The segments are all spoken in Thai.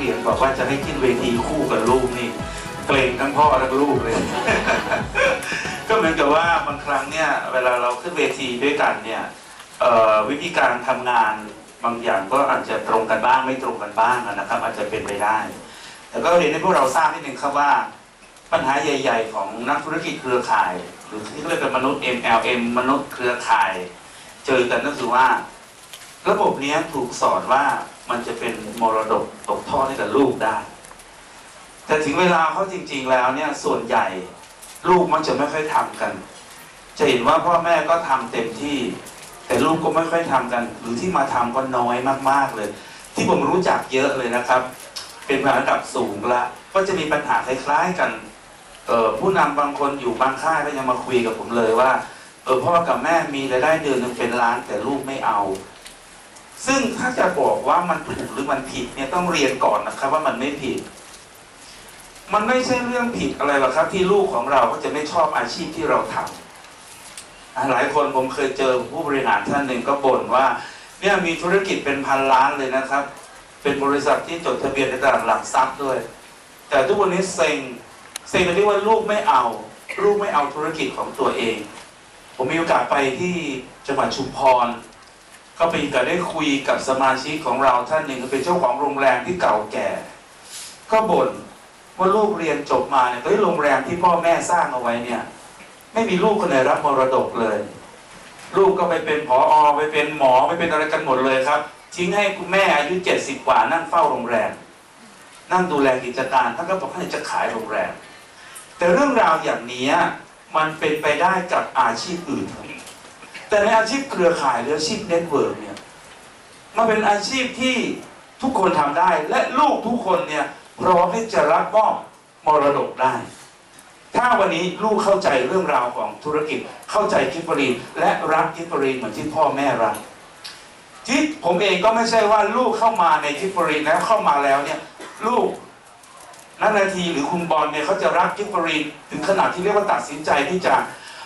รียนบอกว่าจะให้ขึ้นเวทีคู่กับลูกนี่เกรงทั้งพ่อทั้งลูกเลย ก็เหมือนกับว่าบางครั้งเนี่ยเวลาเราขึ้นเวทีด้วยกันเนี่ยวิธีการทำงานบางอย่างก็อาจจะตรงกันบ้างไม่ตรงกันบ้างนะครับอาจจะเป็นไปได้แต่ก็เรียนให้พวกเราทราบนิดนึงครับว่าปัญหาใหญ่ๆของนักธุรกิจเครือข่ายหรือที่เรียกกันมนุษย์ MLM มนุษย์เครือข่ายเจอกันก็คือว่าระบบนี้ถูกสอนว่ามันจะเป็นมรดกตกทอดให้กับลูกได้แต่ถึงเวลาเขาจริงๆแล้วเนี่ยส่วนใหญ่ลูกมันจะไม่ค่อยทำกันจะเห็นว่าพ่อแม่ก็ทำเต็มที่แต่ลูกก็ไม่ค่อยทำกันหรือที่มาทำก็น้อยมากๆเลยที่ผมรู้จักเยอะเลยนะครับเป็นระดับสูงละก็จะมีปัญหาคล้ายๆกันผู้นำบางคนอยู่บางค่ายก็ยังมาคุยกับผมเลยว่าพ่อกับแม่มีรายได้เดือนนึงเป็นล้านแต่ลูกไม่เอาซึ่งถ้าจะบอกว่ามันถูกหรือมันผิดเนี่ยต้องเรียนก่อนนะครับว่ามันไม่ผิดมันไม่ใช่เรื่องผิดอะไรหรอกครับที่ลูกของเราก็จะไม่ชอบอาชีพที่เราทำหลายคนผมเคยเจอผู้บริหารท่านหนึ่งก็บ่นว่าเนี่ยมีธุรกิจเป็นพันล้านเลยนะครับเป็นบริษัทที่จดทะเบียนในตลาดหลักทรัพย์ด้วยแต่ทุกวันนี้เซ็งตรงที่ว่าลูกไม่เอาธุรกิจของตัวเองผมมีโอกาสไปที่จังหวัดชุมพรก็ไปได้คุยกับสมาชิกของเราท่านหนึ่งเป็นเจ้าของโรงแรมที่เก่าแก่ก็บ่นว่าลูกเรียนจบมาเนี่ยโรงแรมที่พ่อแม่สร้างเอาไว้เนี่ยไม่มีลูกคนไหนรับมรดกเลยลูกก็ไปเป็นผอ.ไปเป็นหมอไปเป็นอะไรกันหมดเลยครับทิ้งให้คุณแม่อายุ70 กว่านั่งเฝ้าโรงแรมนั่งดูแลกิจการท่านก็บอกท่านจะขายโรงแรมแต่เรื่องราวอย่างนี้มันเป็นไปได้กับอาชีพอื่นแต่ในอาชีพเครือข่ายหรืออาชีพเน็ตเวิร์กเนี่ยมันเป็นอาชีพที่ทุกคนทำได้และลูกทุกคนเนี่ยพร้อมที่จะรับมอบมรดกได้ถ้าวันนี้ลูกเข้าใจเรื่องราวของธุรกิจเข้าใจกิฟเฟอรีนและรักกิฟเฟอรีนเหมือนที่พ่อแม่รักที่ผมเองก็ไม่ใช่ว่าลูกเข้ามาในกิฟเฟอรีนแล้วเข้ามาแล้วเนี่ยลูกนักนาทีหรือคุณบอลเนี่ยเขาจะรักกิฟเฟอรีนถึงขนาดที่เรียกว่าตัดสินใจที่จะ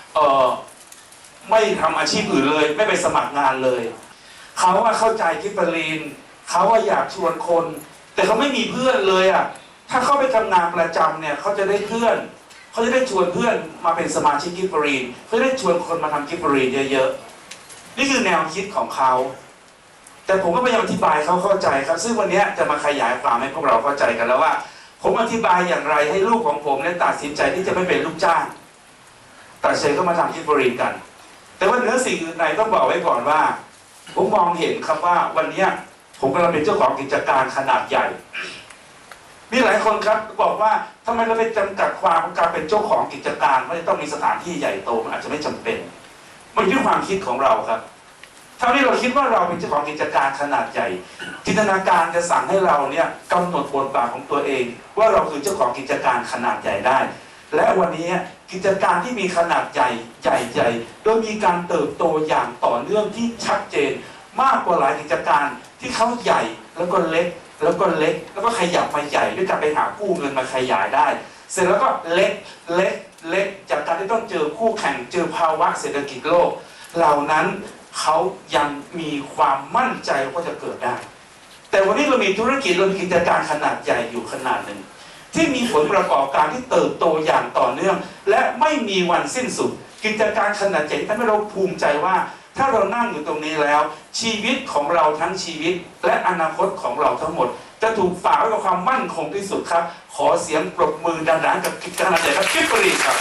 ไม่ทำอาชีพอื่นเลยไม่ไปสมัครงานเลยเขาว่าเข้าใจกิฟเฟอรีนเขาว่าอยากชวนคนแต่เขาไม่มีเพื่อนเลยอ่ะถ้าเขาไปทำงานประจำเนี่ยเขาจะได้เพื่อนเขาจะได้ชวนเพื่อนมาเป็นสมาชิกกิฟเฟอรีนเขาจะได้ชวนคนมาทำกิฟเฟอรีนเยอะๆนี่คือแนวคิดของเขาแต่ผมก็พยายามอธิบายเขาเข้าใจครับซึ่งวันนี้จะมาขยายความให้พวกเราเข้าใจกันแล้วว่าผมอธิบายอย่างไรให้ลูกของผมเนี่ยตัดสินใจที่จะไม่เป็นลูกจ้างตัดสินใจก็มาทำกิฟเฟอรีนกันแต่ว่าเหนือสิ่งอื่นใดต้องบอกไว้ก่อนว่าผมมองเห็นครับว่าวันนี้ผมกำลังเป็นเจ้าของกิจการขนาดใหญ่มีหลายคนครับบอกว่าทำไมเราไปจำกัดความของการเป็นเจ้าของกิจการว่าจะต้องมีสถานที่ใหญ่โตมันอาจจะไม่จำเป็นมันอยู่ที่ความคิดของเราครับเท่าที่เราคิดว่าเราเป็นเจ้าของกิจการขนาดใหญ่จินตนาการจะสั่งให้เราเนี่ยกำหนดบทบาทของตัวเองว่าเราคือเจ้าของกิจการขนาดใหญ่ได้และวันนี้กิจการที่มีขนาดใหญ่โดยมีการเติบโตอย่างต่อเนื่องที่ชัดเจนมากกว่าหลายกิจการที่เขาใหญ่แล้วก็เล็กแล้วก็ขยับมาใหญ่ด้วยการไปหากู้เงินมาขยายได้เสร็จแล้วก็เล็กจากการที่ต้องเจอคู่แข่งเจอภาวะเศรษฐกิจโลกเหล่านั้นเขายังมีความมั่นใจว่าจะเกิดได้แต่วันนี้เรามีธุรกิจเรามีกิจการขนาดใหญ่อยู่ขนาดหนึ่งที่มีผลประกอบการที่เติบโตอย่างต่อเนื่องและไม่มีวันสิ้นสุดกิจการขนาดใหญ่ทำให้เราภูมิใจว่าถ้าเรานั่งอยู่ตรงนี้แล้วชีวิตของเราทั้งชีวิตและอนาคตของเราทั้งหมดจะถูกฝากไว้กับความมั่นคงที่สุดครับขอเสียงปรบมือดังๆกับกิจการขนาดใหญ่ครับกิฟเฟอรีนครับ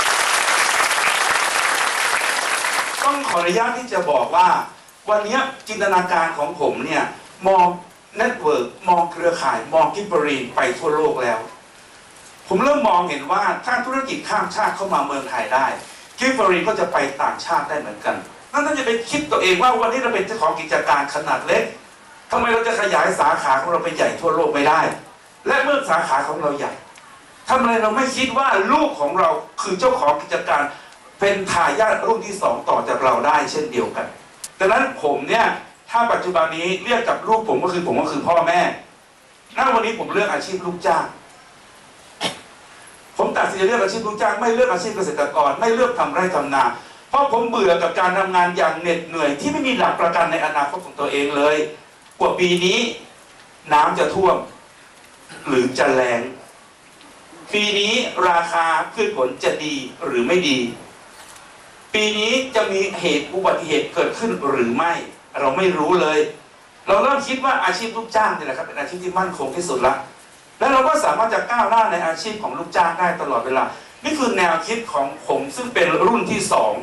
ต้องขออนุญาตที่จะบอกว่าวันนี้จินตนาการของผมเนี่ยมองเน็ตเวิร์กมองเครือข่ายมองกิฟเฟอรีนไปทั่วโลกแล้วผมเริ่มมองเห็นว่าถ้าธุรกิจข้ามชาติเข้ามาเมืองไทยได้กิฟเฟอรีนก็จะไปต่างชาติได้เหมือนกันนั่นจะไปคิดตัวเองว่าวันนี้เราเป็นเจ้าของกิจการขนาดเล็กทำไมเราจะขยายสาขาของเราไปใหญ่ทั่วโลกไม่ได้และเมื่อสาขาของเราใหญ่ทำไมเราไม่คิดว่าลูกของเราคือเจ้าของกิจการเป็นทายาทรุ่นที่2ต่อจากเราได้เช่นเดียวกันดังนั้นผมเนี่ยถ้าปัจจุบันนี้เรียกกับลูกผมก็คือพ่อแม่ณวันนี้ผมเลือกอาชีพลูกจ้างผมตัดสินใจเลือกอาชีพลูกจ้างไม่เลือกอาชีพเกษตรกรไม่เลือกทำไร่ทำนาเพราะผมเบื่อกับการทำงานอย่างเหน็ดเหนื่อยที่ไม่มีหลักประกันในอนาคตของตัวเองเลยกว่าปีนี้น้ำจะท่วมหรือจะแรงปีนี้ราคาพืชผลจะดีหรือไม่ดีปีนี้จะมีเหตุอุบัติเหตุเกิดขึ้นหรือไม่เราไม่รู้เลยเราเริ่มคิดว่าอาชีพลูกจ้างนี่แหละครับเป็นอาชีพที่มั่นคงที่สุดละแล้วเราก็สามารถจะก้าวหน้าในอาชีพของลูกจ้างได้ตลอดเวลานี่คือแนวคิดของผมซึ่งเป็นรุ่นที่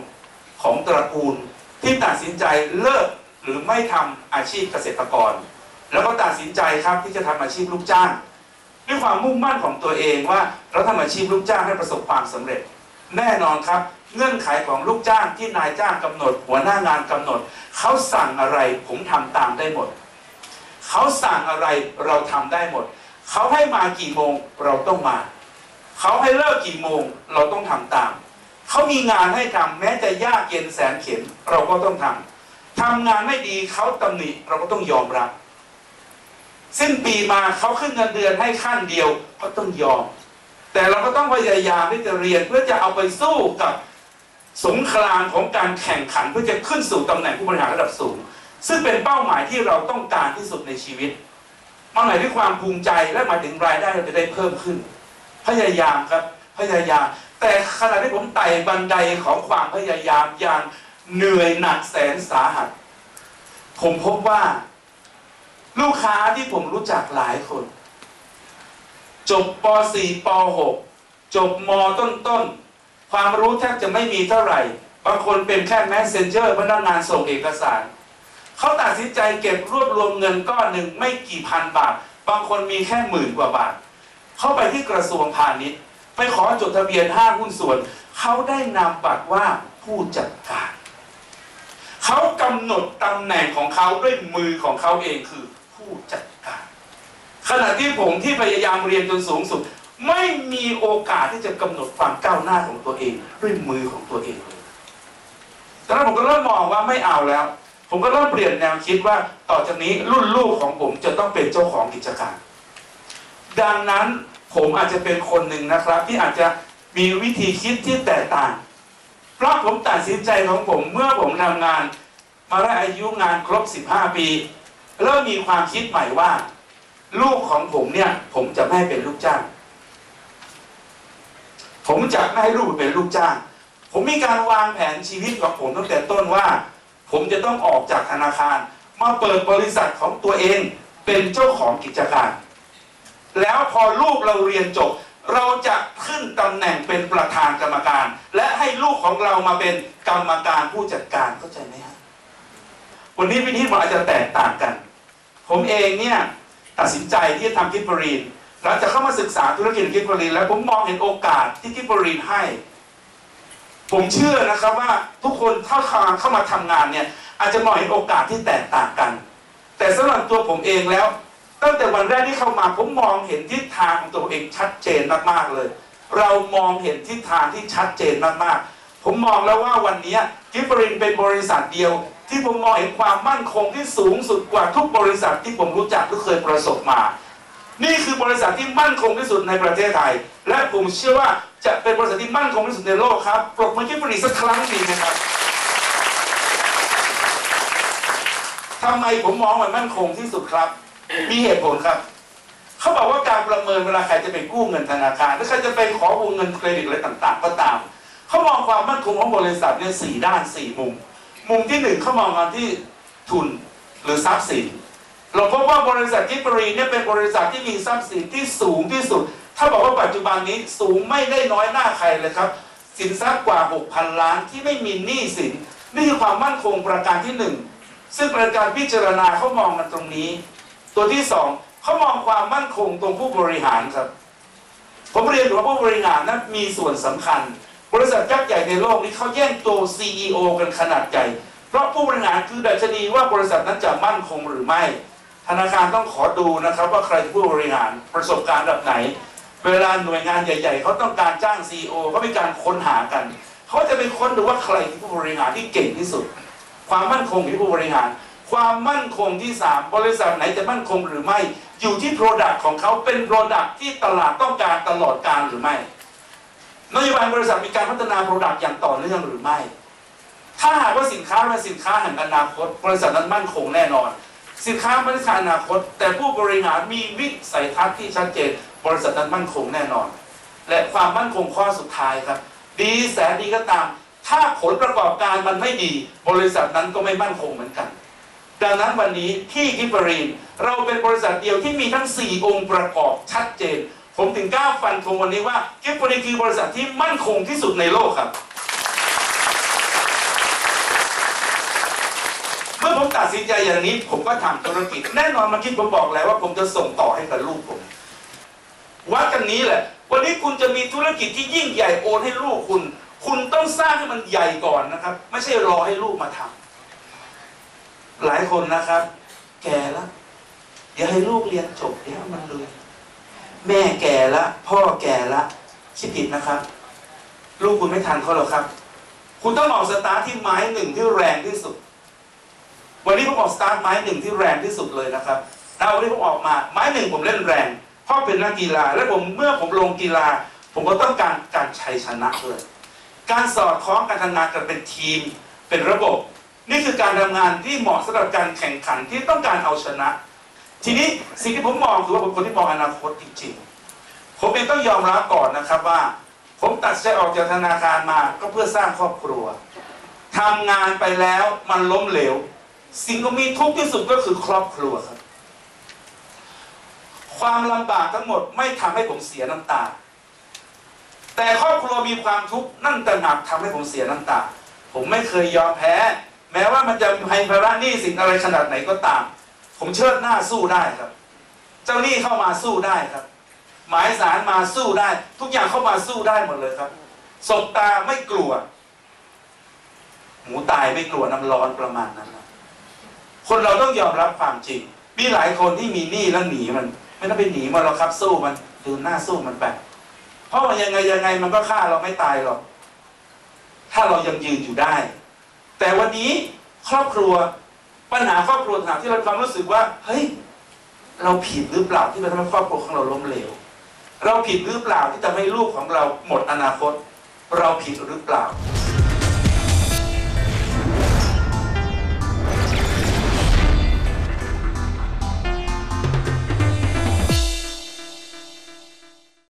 2ของตระกูลที่ตัดสินใจเลิกหรือไม่ทำอาชีพเกษตรกรแล้วก็ตัดสินใจครับที่จะทำอาชีพลูกจ้างด้วยความมุ่งมั่นของตัวเองว่าเราทำอาชีพลูกจ้างให้ประสบความสำเร็จแน่นอนครับเงื่อนไขของลูกจ้างที่นายจ้างกำหนดหัวหน้างานกำหนดเขาสั่งอะไรผมทำตามได้หมดเขาสั่งอะไรเราทำได้หมดเขาให้มากี่โมงเราต้องมาเขาให้เลิกกี่โมงเราต้องทำตามเขามีงานให้ทำแม้จะยากเย็นแสนเข็ญเราก็ต้องทำงานไม่ดีเขาตำหนิเราก็ต้องยอมรับสิ้นปีมาเขาขึ้นเงินเดือนให้ขั้นเดียวก็ต้องยอมแต่เราก็ต้องพยายามที่จะเรียนเพื่อจะเอาไปสู้กับสงครามของการแข่งขันเพื่อจะขึ้นสู่ตำแหน่งผู้บริหารระดับสูงซึ่งเป็นเป้าหมายที่เราต้องการที่สุดในชีวิตมันหมายถึงความภูมิใจและหมายถึงรายได้เราจะได้เพิ่มขึ้นพยายามครับพยายามแต่ขณะที่ผมไต่บันไดของความพยายามอย่างเหนื่อยหนักแสนสาหัสผมพบว่าลูกค้าที่ผมรู้จักหลายคนจบป .4 ป .6 จบม.ต้นความรู้แทบจะไม่มีเท่าไหร่บางคนเป็นแค่แมสเซนเจอร์พนักงานส่งเอกสารเขาตัดสินใจเก็บรวบรวมเงินก้อนหนึ่งไม่กี่พันบาทบางคนมีแค่10,000 กว่าบาทเข้าไปที่กระทรวงพาณิชย์ไปขอจดทะเบียนห้างหุ้นส่วนเขาได้นามบัตรว่าผู้จัดการเขากำหนดตำแหน่งของเขาด้วยมือของเขาเองคือผู้จัดการขณะที่ผมที่พยายามเรียนจนสูงสุดไม่มีโอกาสที่จะกำหนดความก้าวหน้าของตัวเองด้วยมือของตัวเองเลยแต่แล้วผมก็เริ่มมองว่าไม่เอาแล้วผมก็เริ่มเปลี่ยนแนวคิดว่าต่อจากนี้รุ่นลูกของผมจะต้องเป็นเจ้าของกิจการดังนั้นผมอาจจะเป็นคนหนึ่งนะครับที่อาจจะมีวิธีคิดที่แตกต่างเพราะผมตัดสินใจของผมเมื่อผมทำงานมาได้อายุงานครบ15 ปีเริ่มมีความคิดใหม่ว่าลูกของผมเนี่ยผมจะไม่ให้เป็นลูกจ้างผมจะไม่ให้ลูกเป็นลูกจ้างผมมีการวางแผนชีวิตของผมตั้งแต่ต้นว่าผมจะต้องออกจากธนาคารมาเปิดบริษัทของตัวเองเป็นเจ้าของกิจการแล้วพอลูกเราเรียนจบเราจะขึ้นตำแหน่งเป็นประธานกรรมการและให้ลูกของเรามาเป็นกรรมการผู้จัดการเข้าใจไหมฮะวันนี้วิธีมันอาจจะแตกต่างกันผมเองเนี่ยตัดสินใจที่จะทำกิฟต์บรีนหลังจากเข้ามาศึกษาธุรกิจกิฟต์บรีนแล้วผมมองเห็นโอกาสที่กิฟต์บรีนให้ผมเชื่อนะครับว่าทุกคนเข้ามาทำงานเนี่ยอาจจะมองเห็นโอกาสที่แตกต่างกันแต่สำหรับตัวผมเองแล้วตั้งแต่วันแรกที่เข้ามาผมมองเห็นทิศทางของตัวเองชัดเจนมากๆเลยเรามองเห็นทิศทางที่ชัดเจนมากๆผมมองแล้วว่าวันนี้กิฟต์บรีนเป็นบริษัทเดียวที่ผมมองเห็นความมั่นคงที่สูงสุดกว่าทุกบริษัทที่ผมรู้จักหรือเคยประสบมานี่คือบริษัทที่มั่นคงที่สุดในประเทศไทยและผมเชื่อว่าจะเป็นบริษัทที่มั่นคงที่สุดในโลกครับปรบมือกิฟต์บรีนสักครั้งดีนะครับทำไมผมมองมันมั่นคงที่สุดครับมีเหตุผลครับเขาบอกว่าการประเมินเวลาใครจะไปกู้เงินธนาคารหรือใครจะไปขอวงเงินเครดิตอะไรต่างๆก็ตามเขามองความมั่นคงของบริษัทเนี่ย4 ด้าน 4 มุมมุมที่1เขามองกันที่ทุนหรือทรัพย์สินเราพบว่าบริษัทกิฟต์บรีนเนี่ยเป็นบริษัทที่มีทรัพย์สินที่สูงที่สุดถ้าบอกว่าปัจจุบันนี้สูงไม่ได้น้อยหน้าใครเลยครับสินทรัพย์กว่า 6,000 ล้านที่ไม่มีหนี้สินนี่คือความมั่นคงประการที่1ซึ่งประการพิจารณาเขามองกันตรงนี้ตัวที่2เขามองความมั่นคงตรงผู้บริหารครับผมเรียนว่าผู้บริหารนั้นมีส่วนสำคัญบริษัทยักษ์ใหญ่ในโลกนี้เขาแย่งตัว CEO กันขนาดใหญ่เพราะผู้บริหารคือดัชนีว่าบริษัทนั้นจะมั่นคงหรือไม่ธนาคารต้องขอดูนะครับว่าใครผู้บริหารประสบการณ์แบบไหนเวลาหน่วยงานใหญ่ๆเขาต้องการจ้าง CEO เขามีการค้นหากันเขาจะไปค้นดูว่าใครที่ผู้บริหารที่เก่งที่สุดความมั่นคงของผู้บริหารความมั่นคงที่3บริษัทไหนจะมั่นคงหรือไม่อยู่ที่ Product ของเขาเป็น Product ที่ตลาดต้องการตลอดกาลหรือไม่นโยบายบริษัทมีการพัฒนา Product อย่างต่อเนื่องหรือไม่ถ้าหากว่าสินค้าเป็นสินค้าแห่งอนาคตบริษัทนั้นมั่นคงแน่นอนสินค้าไม่ได้ขายอนาคตแต่ผู้บริหารมีวิสัยทัศน์ที่ชัดเจนบริษัทนั้นมั่นคงแน่นอนและความมั่นคงข้อสุดท้ายครับดีแสนดีก็ตามถ้าผลประกอบการมันไม่ดีบริษัทนั้นก็ไม่มั่นคงเหมือนกันดังนั้นวันนี้ที่กิฟเฟอรีนเราเป็นบริษัทเดียวที่มีทั้ง4องค์ประกอบชัดเจนผมถึงกล้าฟันธงวันนี้ว่ากิฟเฟอรีนคือบริษัทที่มั่นคงที่สุดในโลกครับเมื่อผมตัดสินใจอย่างนี้ผมก็ทำธุรกิจแน่นอนเมื่อกี้ผมบอกแล้วว่าผมจะส่งต่อให้กับลูกผมวัดกันนี้แหละวันนี้คุณจะมีธุรกิจที่ยิ่งใหญ่โอนให้ลูกคุณต้องสร้างให้มันใหญ่ก่อนนะครับไม่ใช่รอให้ลูกมาทำหลายคนนะครับแก่แล้วอย่าให้ลูกเรียนจบเดี๋ยวมันเลยแม่แก่ละพ่อแก่ละคิดผิดนะครับลูกคุณไม่ทันเขาหรอกครับคุณต้องออกสตาร์ทที่ไม้หนึ่งที่แรงที่สุดวันนี้ผมออกสตาร์ทไม้หนึ่งที่แรงที่สุดเลยนะครับแล้ววันนี้ผมออกมาไม้หนึ่งผมเล่นแรงเพราะเป็นนักกีฬาและเมื่อผมลงกีฬาผมก็ต้องการชัยชนะเลยการสอดคล้องการทำงานกันเป็นทีมเป็นระบบนี่คือการทำงานที่เหมาะสำหรับการแข่งขันที่ต้องการเอาชนะทีนี้สิ่งที่ผมมองคือว่าผมคนที่มองอนาคตจริงๆผมเองต้องยอมรับก่อนนะครับว่าผมตัดใจออกจากธนาคารมาก็เพื่อสร้างครอบครัวทำงานไปแล้วมันล้มเหลวสิ่งที่มีทุกข์ที่สุดก็คือครอบครัวครับความลำบากทั้งหมดไม่ทำให้ผมเสียน้ำตาแต่ครอบครัวมีความทุกข์นั่นต่างหากทำให้ผมเสียน้ำตาผมไม่เคยยอมแพ้แม้ว่ามันจะให้ภาระหนี้สินอะไรขนาดไหนก็ตามผมเชิดหน้าสู้ได้ครับเจ้าหนี้เข้ามาสู้ได้ครับหมายสารมาสู้ได้ทุกอย่างเข้ามาสู้ได้หมดเลยครับสบตาไม่กลัวหมูตายไม่กลัวน้ำร้อนประมาณนั้นนะคนเราต้องยอมรับความจริงมีหลายคนที่มีหนี้แล้วหนีมันไม่ต้องไปหนีมันหรอกครับสู้มันดูหน้าสู้มันไปเพราะว่ายังไงมันก็ฆ่าเราไม่ตายหรอกถ้าเรายังยืนอยู่ได้แต่วันนี้ครอบครัวปัญหาครอบครัวถามที่เราความรู้สึกว่าเฮ้ยเราผิดหรือเปล่าที่เราทำให้ครอบครัวของเราล้มเหลวเราผิดหรือเปล่าที่ทำให้ลูกของเราหมดอนาคตเราผิดหรือเปล่า